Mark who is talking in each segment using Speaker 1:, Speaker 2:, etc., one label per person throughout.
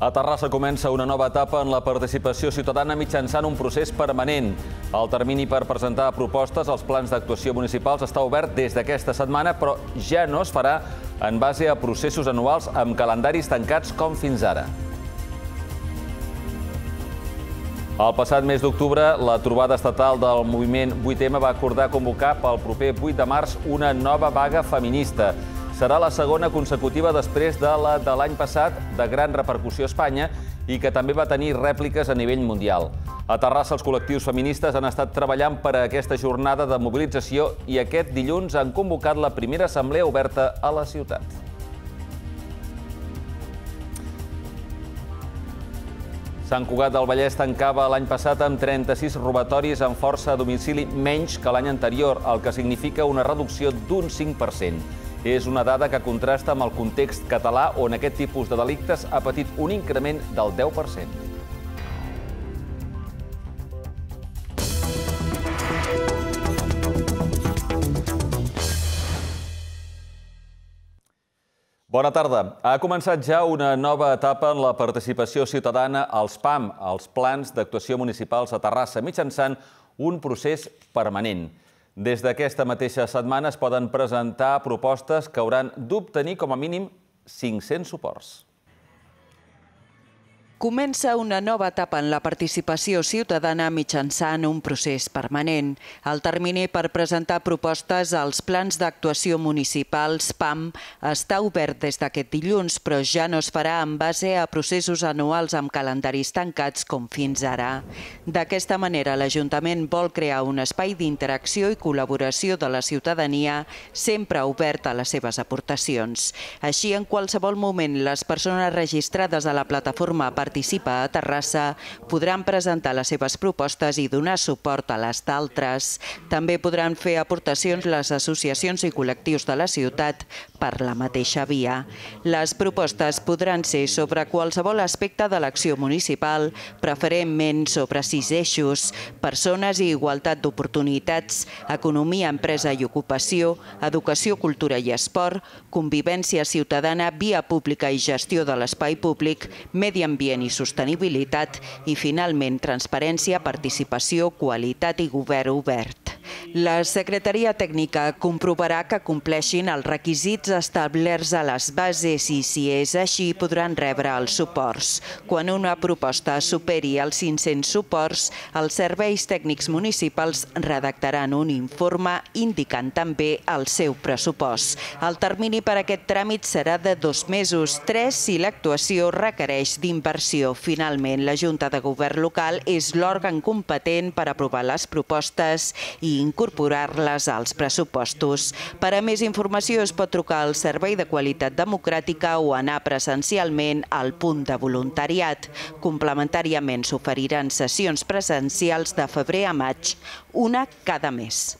Speaker 1: A Terrassa comença una nova etapa en la participació ciutadana mitjançant un procés permanent. El termini per presentar propostes als plans d'actuació municipals està obert des d'aquesta setmana, però ja no es farà en base a processos anuals amb calendaris tancats com fins ara. El passat mes d'octubre, la trobada estatal del moviment 8M va acordar convocar pel proper 8 de març una nova vaga feminista. Serà la segona consecutiva després de la de l'any passat, de gran repercussió a Espanya i que també va tenir rèpliques a nivell mundial. A Terrassa, els col·lectius feministes han estat treballant per a aquesta jornada de mobilització i aquest dilluns han convocat la primera assemblea oberta a la ciutat. Sant Cugat del Vallès tancava l'any passat amb 36 robatoris amb força a domicili menys que l'any anterior, el que significa una reducció d'un 5%. És una dada que contrasta amb el context català on aquest tipus de delictes ha patit un increment del 10%. Bona tarda. Ha començat ja una nova etapa en la participació ciutadana als PAM, els Plans d'Actuació Municipals a Terrassa, mitjançant un procés permanent. Des d'aquesta mateixa setmana es poden presentar propostes que hauran d'obtenir com a mínim 500 suports.
Speaker 2: Comença una nova etapa en la participació ciutadana mitjançant un procés permanent. El termini per presentar propostes als plans d'actuació municipals PAM està obert des d'aquest dilluns, però ja no es farà en base a processos anuals amb calendaris tancats com fins ara. D'aquesta manera, l'Ajuntament vol crear un espai d'interacció i col·laboració de la ciutadania sempre obert a les seves aportacions. Així, en qualsevol moment, les persones registrades a la plataforma Participa a Terrassa podran presentar les seves propostes i donar suport a les d'altres. També podran fer aportacions les associacions i col·lectius de la ciutat per la mateixa via. Les propostes podran ser sobre qualsevol aspecte de l'acció municipal, preferentment sobre 6 eixos: persones i igualtat d'oportunitats, economia, empresa i ocupació, educació, cultura i esport, convivència ciutadana, via pública i gestió de l'espai públic, medi ambient i sostenibilitat i, finalment, transparència, participació, qualitat i govern obert. La Secretaria Tècnica comprovarà que compleixin els requisits establerts a les bases i, si és així, podran rebre els suports. Quan una proposta superi els 500 suports, els serveis tècnics municipals redactaran un informe indicant també el seu pressupost. El termini per a aquest tràmit serà de 2 mesos, 3 si l'actuació requereix d'inversió. Finalment, la Junta de Govern local és l'òrgan competent per aprovar les propostes i incorporar-les als pressupostos. Per a més informació es pot trucar al Servei de Qualitat Democràtica o anar presencialment al punt de voluntariat. Complementàriament s'oferiran sessions presencials de febrer a maig, una cada mes.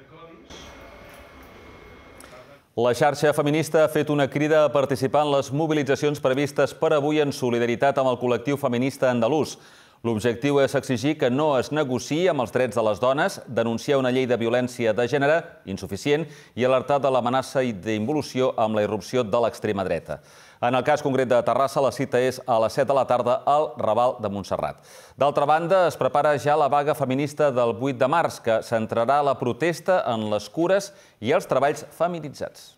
Speaker 1: La xarxa feminista ha fet una crida a participar en les mobilitzacions previstes per avui en solidaritat amb el col·lectiu feminista andalús. L'objectiu és exigir que no es negociï amb els drets de les dones, denunciar una llei de violència de gènere insuficient i alertar de l'amenaça d'involució amb la irrupció de l'extrema dreta. En el cas concret de Terrassa, la cita és a les 7 de la tarda al Raval de Montserrat. D'altra banda, es prepara ja la vaga feminista del 8 de març, que centrarà la protesta en les cures i els treballs feminitzats.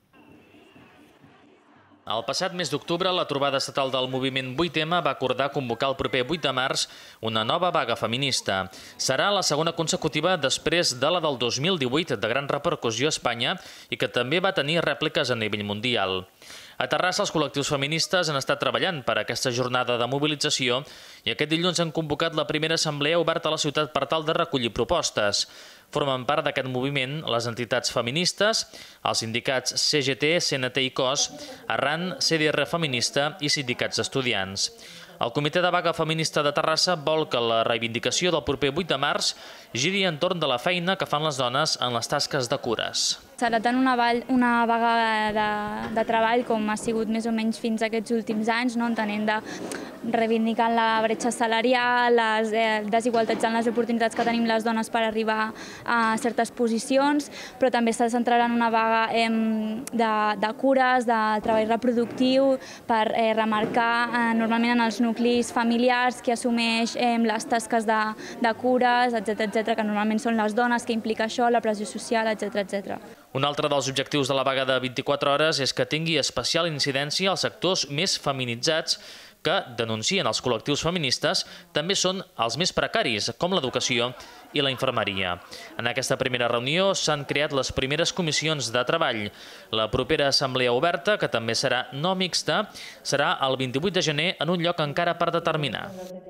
Speaker 3: El passat mes d'octubre, la trobada estatal del moviment 8M va acordar convocar el proper 8 de març una nova vaga feminista. Serà la segona consecutiva després de la del 2018 de gran repercussió a Espanya i que també va tenir rèpliques a nivell mundial. A Terrassa, els col·lectius feministes han estat treballant per a aquesta jornada de mobilització i aquest dilluns han convocat la primera assemblea oberta a la ciutat per tal de recollir propostes. Formen part d'aquest moviment les entitats feministes, els sindicats CGT, CNT i COS, Arran, CDR Feminista i sindicats d'estudiants. El Comitè de Vaga Feminista de Terrassa vol que la reivindicació del proper 8 de març giri entorn de la feina que fan les dones en les tasques de cures.
Speaker 4: tant una vaga de treball com ha sigut més o menys fins a aquests últims anys, entenent de reivindicant la bretxa salarial, les desigualtats en les oportunitats que tenim les dones per arribar a certes posicions, però també se centrarà en una vaga de cures, de treball reproductiu, per remarcar normalment en els nuclis familiars qui assumeix les tasques de cures, etc., que normalment són les dones, que implica això, la pressió social, etc.
Speaker 3: Un altre dels objectius de la vaga de 24 hores és que tingui especial incidència als sectors més feminitzats que, denuncien els col·lectius feministes, també són els més precaris, com l'educació i la infermeria. En aquesta primera reunió s'han creat les primeres comissions de treball. La propera assemblea oberta, que també serà no mixta, serà el 28 de gener en un lloc encara per determinar.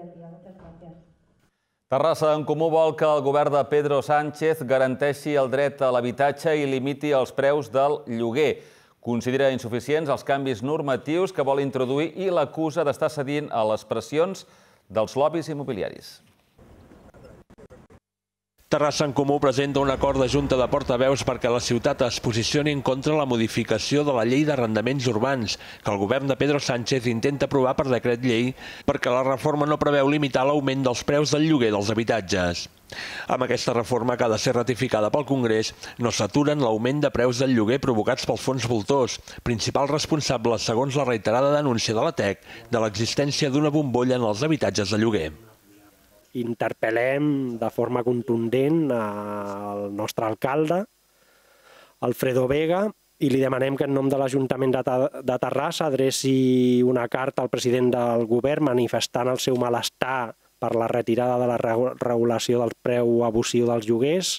Speaker 1: Terrassa en Comú vol que el govern de Pedro Sánchez garanteixi el dret a l'habitatge i limiti els preus del lloguer. Considera insuficients els canvis normatius que vol introduir i l'acusa d'estar cedint a les pressions dels lobbies immobiliaris.
Speaker 5: Terrassa en Comú presenta un acord de Junta de Portaveus perquè la ciutat es posicioni en contra la modificació de la llei d'arrendaments urbans, que el govern de Pedro Sánchez intenta aprovar per decret llei perquè la reforma no preveu limitar l'augment dels preus del lloguer dels habitatges. Amb aquesta reforma, que ha de ser ratificada pel Congrés, no s'aturen l'augment de preus del lloguer provocats pels fons voltors, principals responsables, segons la reiterada denúncia de la TEC, de l'existència d'una bombolla en els habitatges de lloguer.
Speaker 6: Interpel·lem de forma contundent al nostre alcalde, Alfredo Vega, i li demanem que en nom de l'Ajuntament de Terrassa adreci una carta al president del govern manifestant el seu malestar per la retirada de la regulació del preu abusiu dels lloguers,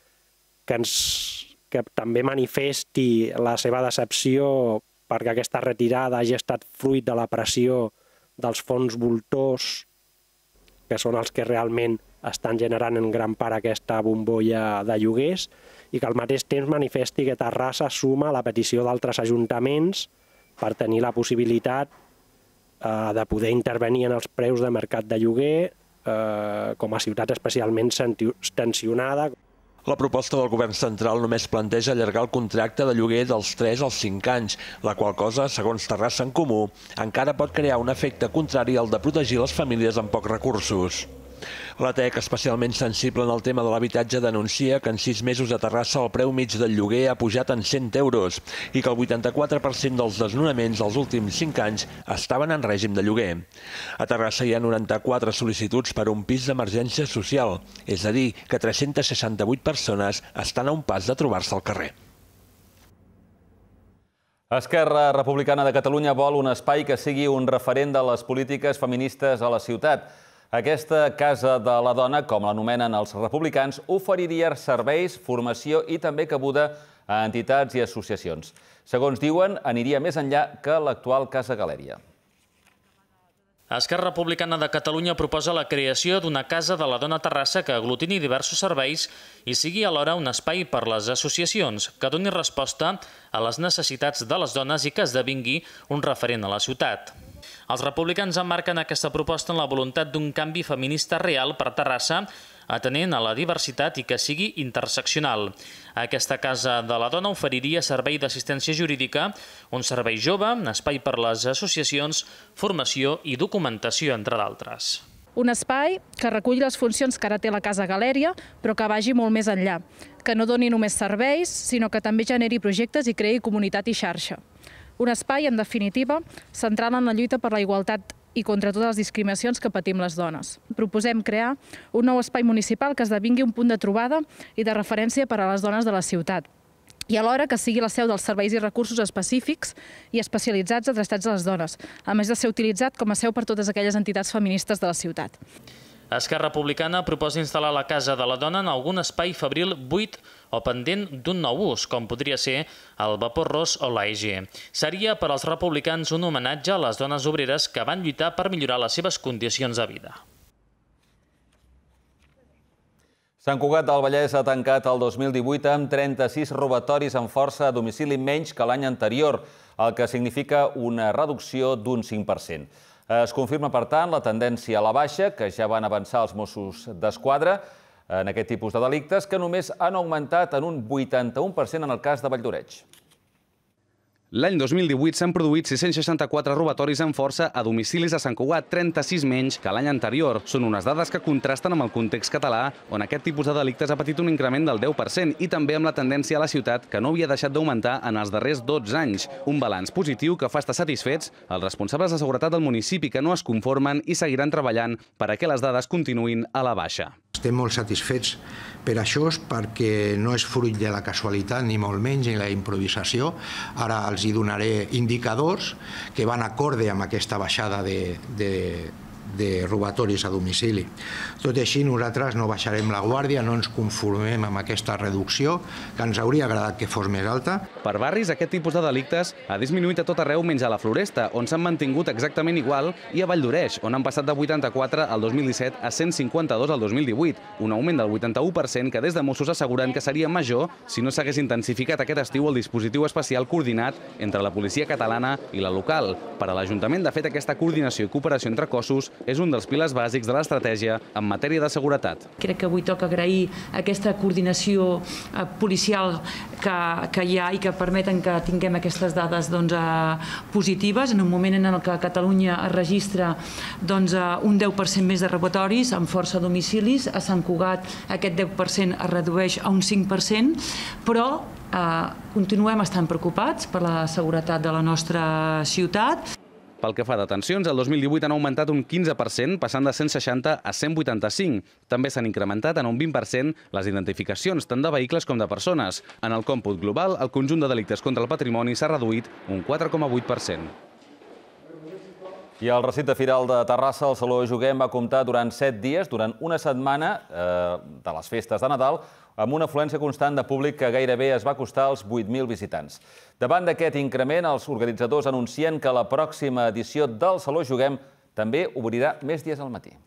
Speaker 6: que també manifesti la seva decepció perquè aquesta retirada hagi estat fruit de la pressió dels fons voltors, que són els que realment estan generant en gran part aquesta bombolla de lloguers, i que al mateix temps manifesti que Terrassa suma a la petició d'altres ajuntaments per tenir la possibilitat de poder intervenir en els preus de mercat de lloguer com a ciutat especialment tensionada.
Speaker 5: La proposta del govern central només planteja allargar el contracte de lloguer dels 3 als 5 anys, la qual cosa, segons Terrassa en Comú, encara pot crear un efecte contrari al de protegir les famílies amb pocs recursos. La TEC, especialment sensible en el tema de l'habitatge, denuncia que en 6 mesos a Terrassa el preu mig del lloguer ha pujat en 100 euros i que el 84% dels desnonaments dels últims 5 anys estaven en règim de lloguer. A Terrassa hi ha 94 sol·licituds per un pis d'emergència social, és a dir, que 368 persones estan a un pas de trobar-se al carrer.
Speaker 1: Esquerra Republicana de Catalunya vol un espai que sigui un referent de les polítiques feministes a la ciutat. Aquesta Casa de la Dona, com l'anomenen els republicans, oferiria serveis, formació i també cabuda a entitats i associacions. Segons diuen, aniria més enllà que l'actual Casa Galèria.
Speaker 3: Esquerra Republicana de Catalunya proposa la creació d'una Casa de la Dona a Terrassa que aglutini diversos serveis i sigui alhora un espai per les associacions, que doni resposta a les necessitats de les dones i que esdevingui un referent a la ciutat. Els republicans emmarquen aquesta proposta en la voluntat d'un canvi feminista real per Terrassa, atenent a la diversitat i que sigui interseccional. Aquesta Casa de la Dona oferiria servei d'assistència jurídica, un servei jove, espai per les associacions, formació i documentació, entre d'altres.
Speaker 7: Un espai que recull les funcions que ara té la Casa Galèria, però que vagi molt més enllà, que no doni només serveis, sinó que també generi projectes i creï comunitat i xarxa. Un espai, en definitiva, central en la lluita per la igualtat i contra totes les discriminacions que patim les dones. Proposem crear un nou espai municipal que esdevingui un punt de trobada i de referència per a les dones de la ciutat, i alhora que sigui la seu dels serveis i recursos específics i especialitzats adreçats a les dones, a més de ser utilitzat com a seu per totes aquelles entitats feministes de la ciutat.
Speaker 3: Esquerra Republicana proposa instal·lar la Casa de la Dona en algun espai fabril buit o pendent d'un nou ús, com podria ser el Vapor Ros o l'AEG. Seria per als republicans un homenatge a les dones obreres que van lluitar per millorar les seves condicions de vida.
Speaker 1: Sant Cugat del Vallès ha tancat el 2018 amb 36 robatoris amb força a domicili menys que l'any anterior, el que significa una reducció d'un 5%. Es confirma, per tant, la tendència a la baixa, que ja van avançar els Mossos d'Esquadra. en aquest tipus de delictes, que només han augmentat en un 81% en el cas de Valldoreig.
Speaker 8: L'any 2018 s'han produït 664 robatoris amb força a domicilis a Sant Cugat, 36 menys que l'any anterior. Són unes dades que contrasten amb el context català, on aquest tipus de delictes ha patit un increment del 10% i també amb la tendència a la ciutat, que no havia deixat d'augmentar en els darrers 12 anys. Un balanç positiu que fa estar satisfets els responsables de seguretat del municipi, que no es conformen i seguiran treballant perquè les dades continuïn a la baixa.
Speaker 9: Estem molt satisfets per això, perquè no és fruit de la casualitat, ni molt menys, ni la improvisació. Ara els hi donaré indicadors que van acorde amb aquesta baixada de robatoris a domicili. Tot i així, nosaltres no baixarem la guàrdia, no ens conformem amb aquesta reducció, que ens hauria agradat que fos més alta.
Speaker 8: Per barris, aquest tipus de delictes ha disminuït a tot arreu menys a la Floresta, on s'han mantingut exactament igual, i a Valldoreig, on han passat de 84 al 2017 a 152 al 2018, un augment del 81% que des de Mossos asseguren que seria major si no s'hagués intensificat aquest estiu el dispositiu especial coordinat entre la policia catalana i la local. Per a l'Ajuntament, de fet, aquesta coordinació i cooperació entre cossos és un dels pilars bàsics de l'estratègia en matèria de seguretat.
Speaker 10: Crec que avui toca agrair aquesta coordinació policial que hi ha i que permeten que tinguem aquestes dades positives en un moment en què a Catalunya es registra un 10% més de robatoris amb força a domicilis. A Sant Cugat aquest 10% es redueix a un 5%, però continuem estant preocupats per la seguretat de la nostra ciutat.
Speaker 8: Pel que fa a detencions, el 2018 han augmentat un 15%, passant de 160 a 185. També s'han incrementat en un 20% les identificacions, tant de vehicles com de persones. En el còmput global, el conjunt de delictes contra el patrimoni s'ha reduït un 4,8%.
Speaker 1: I al recinte firal de Terrassa, el Saló Juguem va comptar durant 7 dies, durant una setmana de les festes de Nadal, amb una afluència constant de públic que gairebé es va acostar als 8.000 visitants. Davant d'aquest increment, els organitzadors anuncien que la pròxima edició del Saló Juguem també obrirà més dies al matí.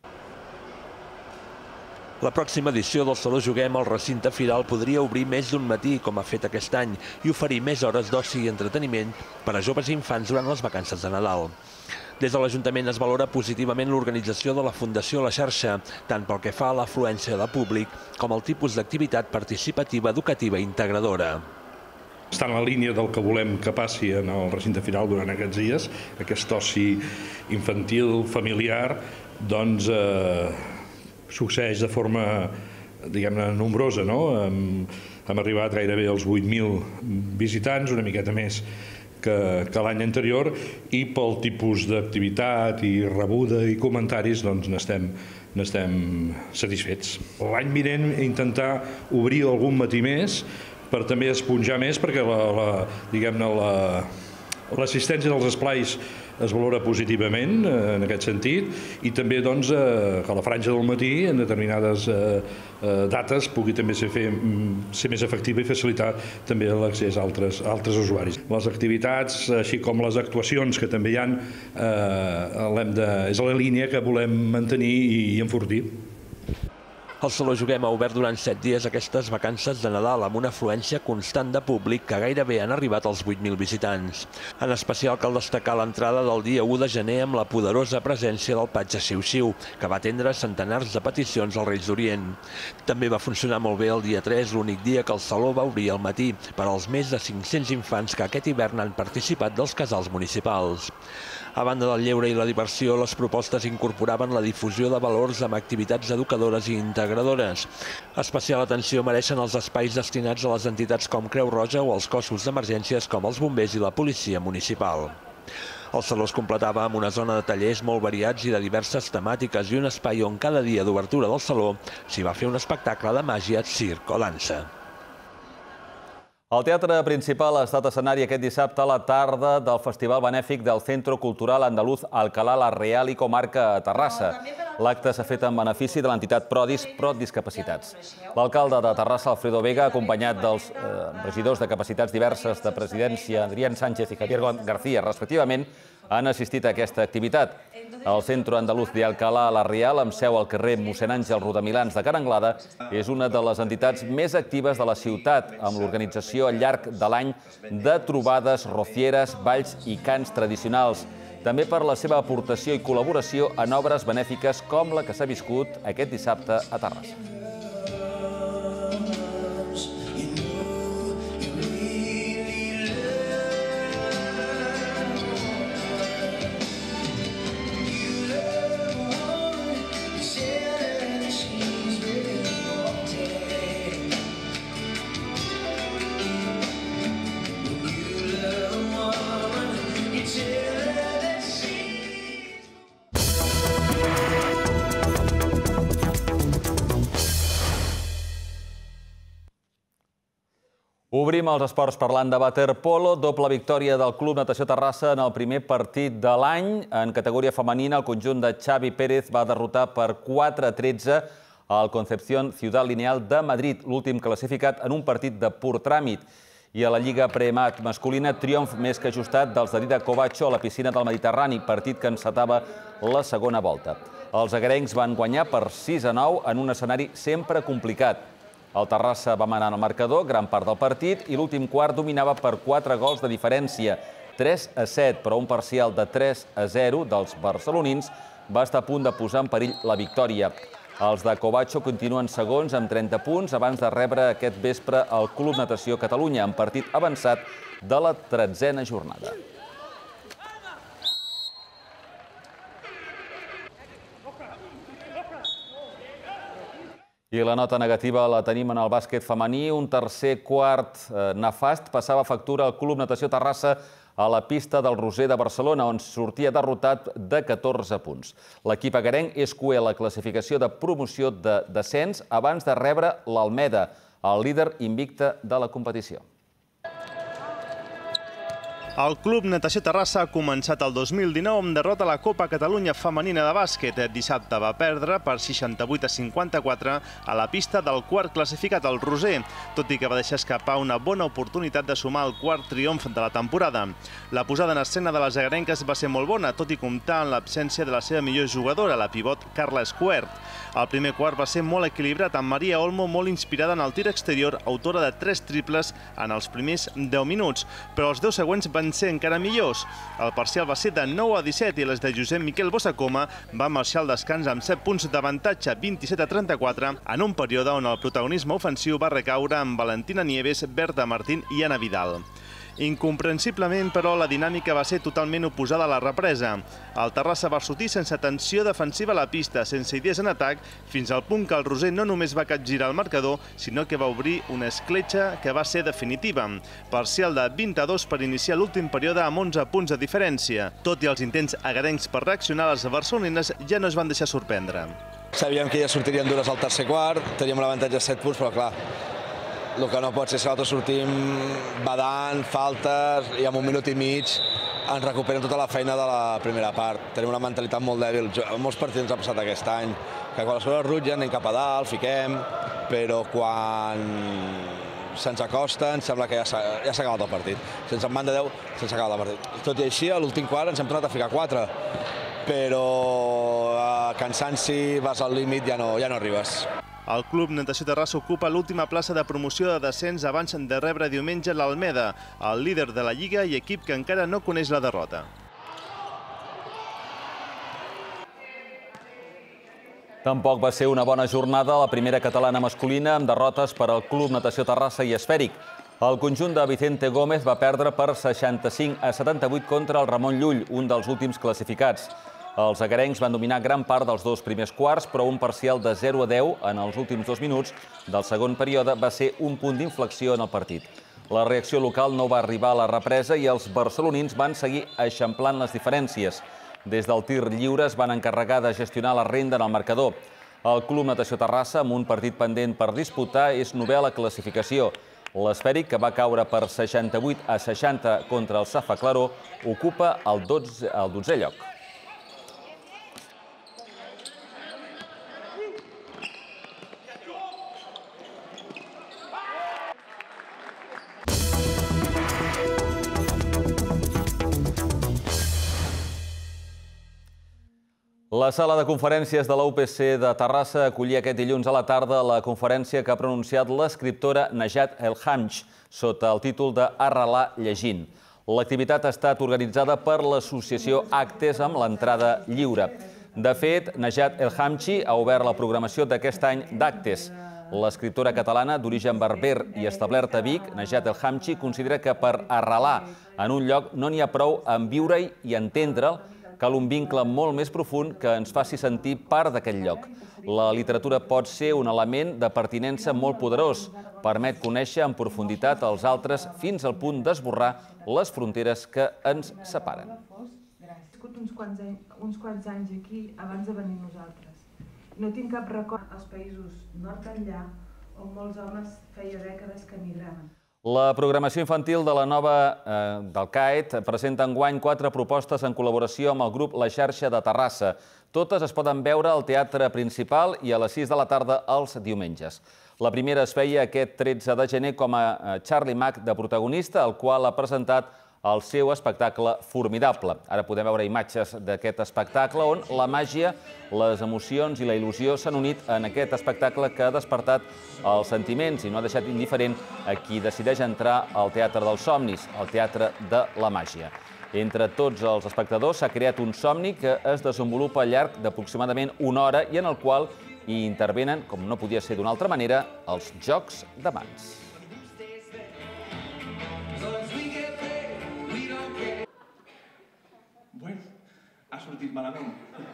Speaker 5: La pròxima edició del Saló Juguem al recinte firal podria obrir més d'un matí, com ha fet aquest any, i oferir més hores d'oci i entreteniment per a joves i infants durant les vacances de Nadal. Des de l'Ajuntament es valora positivament l'organització de la Fundació La Xarxa, tant pel que fa a l'afluència de públic com al tipus d'activitat participativa, educativa i integradora.
Speaker 11: Està en la línia del que volem que passi en el recinte firal durant aquests dies, aquest oci infantil, familiar, doncs succeeix de forma, diguem-ne, nombrosa, no? Hem arribat gairebé als 8.000 visitants, una miqueta més que l'any anterior, i pel tipus d'activitat i rebuda i comentaris doncs n'estem satisfets. L'any vinent intentar obrir algun matí més per també esponjar més, perquè l'assistència dels esplais es valora positivament en aquest sentit, i també que la franja del matí en determinades dates pugui també ser més efectiva i facilitar també l'accés a altres usuaris. Les activitats, així com les actuacions que també hi ha, és la línia que volem mantenir i enfortir.
Speaker 5: El Saló Juguem ha obert durant 7 dies aquestes vacances de Nadal amb una afluència constant de públic que gairebé han arribat als 8.000 visitants. En especial cal destacar l'entrada del dia 1 de gener amb la poderosa presència del patge Xiu-Xiu, que va atendre centenars de peticions als Reis d'Orient. També va funcionar molt bé el dia 3, l'únic dia que el Saló va obrir al matí, per als més de 500 infants que aquest hivern han participat dels casals municipals. A banda del lleure i la diversió, les propostes incorporaven la difusió de valors amb activitats educadores i integradores. Especial atenció mereixen els espais destinats a les entitats com Creu Roja o als cossos d'emergències com els bombers i la policia municipal. El Saló es completava amb una zona de tallers molt variats i de diverses temàtiques i un espai on cada dia d'obertura del Saló s'hi va fer un espectacle de màgia, circ o dansa.
Speaker 1: El Teatre Principal ha estat escenari aquest dissabte a la tarda del Festival Benèfic del Centro Cultural Andaluz Alcalá la Real i Comarca a Terrassa. L'acte s'ha fet en benefici de l'entitat Prodis, Prodiscapacitats. L'alcalde de Terrassa, Alfredo Vega, acompanyat dels regidors de capacitats diverses de Presidència, Adrián Sánchez i Javier García, respectivament, han assistit a aquesta activitat. El Centro Andaluz de Alcalá la Real, amb seu al carrer Mossèn Àngel Rodamilans de Can Anglada, és una de les entitats més actives de la ciutat, amb l'organització al llarg de l'any de trobades, rocieres, balls i cants tradicionals. També per la seva aportació i col·laboració en obres benèfiques com la que s'ha viscut aquest dissabte a Terrassa. Obrim els esports parlant de waterpolo. Doble victòria del Club Natació Terrassa en el primer partit de l'any. En categoria femenina, el conjunt de Xavi Pérez va derrotar per 4-13 al Concepción Ciudad Lineal de Madrid, l'últim classificat en un partit de pur tràmit. I a la Lliga Premat masculina, triomf més que ajustat dels de Dida Covacho a la piscina del Mediterrani, partit que encetava la segona volta. Els agarencs van guanyar per 6-9 en un escenari sempre complicat. El Terrassa va manar en el marcador gran part del partit i l'últim quart dominava per 4 gols de diferència, 3-7, però un parcial de 3-0 dels barcelonins va estar a punt de posar en perill la victòria. Els de Covacho continuen segons amb 30 punts abans de rebre aquest vespre el Club Natació Catalunya en partit avançat de la 13a jornada. I la nota negativa la tenim en el bàsquet femení. Un tercer quart nefast passava factura al Club Natació Terrassa a la pista del Roser de Barcelona, on sortia derrotat de 14 punts. L'equip agarenc és cuer a la classificació de promoció de descens abans de rebre l'Almeda, el líder invicte de la competició.
Speaker 12: El Club Natació Terrassa ha començat el 2019 amb derrota a la Copa Catalunya Femenina de Bàsquet. Dissabte va perdre per 68-54 a la pista del quart classificat, el Roser, tot i que va deixar escapar una bona oportunitat de sumar el quart triomf de la temporada. La posada en escena de les agarenques va ser molt bona, tot i comptar en l'absència de la seva millor jugadora, la pivot Carla Escuert. El primer quart va ser molt equilibrat, amb Maria Olmo molt inspirada en el tir exterior, autora de 3 triples en els primers 10 minuts, però els 10 següents van ser encara millors. El parcial va ser de 9-17 i les de Josep Miquel Bossacoma van marxar al descans amb 7 punts d'avantatge, 27-34, en un període on el protagonisme ofensiu va recaure amb Valentina Nieves, Berta Martín i Ana Vidal. Incomprensiblement, però, la dinàmica va ser totalment oposada a la represa. El Terrassa va sortir sense tensió defensiva a la pista, sense idees en atac, fins al punt que el Roser no només va capgirar el marcador, sinó que va obrir una escletxa que va ser definitiva. Parcial de 22 per iniciar l'últim període amb 11 punts de diferència. Tot i els intents agarencs per reaccionar, les barcelonines ja no es van deixar sorprendre.
Speaker 13: Sabíem que ja sortirien dures al tercer quart, teníem l'avantatge de 7 punts, però clar, el que no pot ser és que nosaltres sortim badant, faltes, i en un minut i mig ens recuperen tota la feina de la primera part. Tenim una mentalitat molt dèbil. En molts partits ens ha passat aquest any, que quan les coses rutllen anem cap a dalt, fiquem, però quan se'ns acosten sembla que ja s'ha acabat el partit. Sense en banda 10, sense acabat el partit. Tot i així, a l'últim quart ens hem tornat a ficar 4, però cansanci, vas al límit, ja no arribes.
Speaker 12: El Club Natació Terrassa ocupa l'última plaça de promoció de descens abans de rebre diumenge l'Almeda, el líder de la Lliga i equip que encara no coneix la derrota.
Speaker 1: Tampoc va ser una bona jornada a la primera catalana masculina amb derrotes per al Club Natació Terrassa i Esfèric. El conjunt de Vicente Gómez va perdre per 65-78 contra el Ramon Llull, un dels últims classificats. Els agarencs van dominar gran part dels 2 primers quarts, però un parcial de 0-10 en els últims 2 minuts del segon període va ser un punt d'inflexió en el partit. La reacció local no va arribar a la represa i els barcelonins van seguir eixamplant les diferències. Des del tir lliure es van encarregar de gestionar la renda en el marcador. El Club Natació Terrassa, amb un partit pendent per disputar, és novè a la classificació. L'Esfèric, que va caure per 68-60 contra el Safa Claró, ocupa el 12è lloc. La sala de conferències de la UPC de Terrassa acollia aquest dilluns a la tarda la conferència que ha pronunciat l'escriptora Najat El Hamj sota el títol de Arrelar llegint. L'activitat ha estat organitzada per l'associació Actes amb l'entrada lliure. De fet, Najat El Hamj ha obert la programació d'aquest any d'Actes. L'escriptora catalana d'origen berber i establerta a Vic, Najat El Hamj, considera que per arrelar en un lloc no n'hi ha prou en viure-hi i entendre'l. Cal un vincle molt més profund que ens faci sentir part d'aquest lloc. La literatura pot ser un element de pertinença molt poderós. Permet conèixer en profunditat els altres fins al punt d'esborrar les fronteres que ens separen.
Speaker 14: He viscut uns quants anys aquí abans de venir nosaltres. No tinc cap record als països nord enllà on molts homes feia dècades que emigraven.
Speaker 1: La programació infantil de la nova del CAET presenta enguany 4 propostes en col·laboració amb el grup La Xarxa de Terrassa. Totes es poden veure al Teatre Principal i a les 6 de la tarda els diumenges. La primera es feia aquest 13 de gener com a Charlie Mack de protagonista, el qual ha presentat el seu espectacle Formidable. Ara podem veure imatges d'aquest espectacle on la màgia, les emocions i la il·lusió s'han unit en aquest espectacle que ha despertat els sentiments i no ha deixat indiferent a qui decideix entrar al Teatre dels Somnis, al Teatre de la Màgia. Entre tots els espectadors s'ha creat un somni que es desenvolupa al llarg d'aproximadament una hora i en el qual hi intervenen, com no podia ser d'una altra manera, els jocs de mans.
Speaker 15: Bueno, ha sortit malament.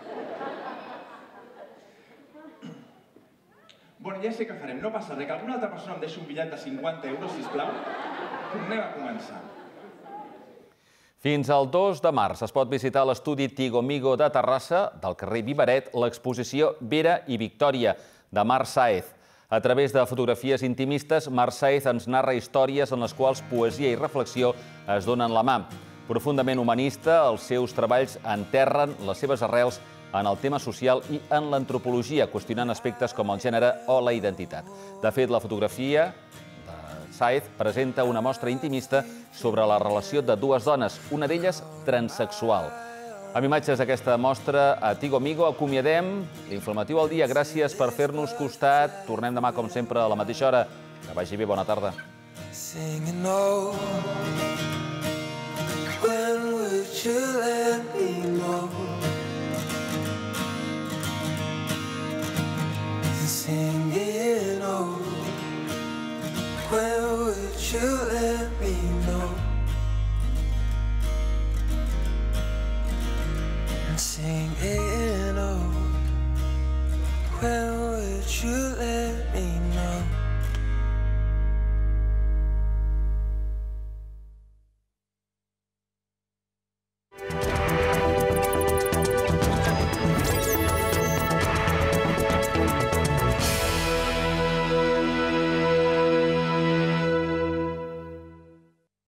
Speaker 15: Bueno, ja sé què farem, no passa res, que alguna altra persona em deixi un bitllet de 50 euros, sisplau. Anem a començar.
Speaker 1: Fins al 2 de març es pot visitar a l'estudi Tigomigo de Terrassa, del carrer Vivaret, l'exposició Vera i Victòria, de Marc Sáez. A través de fotografies intimistes, Marc Sáez ens narra històries en les quals poesia i reflexió es donen la mà. Profundament humanista, els seus treballs enterren les seves arrels en el tema social i en l'antropologia, qüestionant aspectes com el gènere o la identitat. De fet, la fotografia de Sáez presenta una mostra intimista sobre la relació de dues dones, una d'elles transsexual. Amb imatges d'aquesta mostra a Tigomigo acomiadem l'Informatiu al dia. Gràcies per fer-nos costat. Tornem demà, com sempre, a la mateixa hora. Que vagi bé, bona tarda.
Speaker 16: When would you let me know? Singing, oh, when would you let me know? Singing, oh, when would you let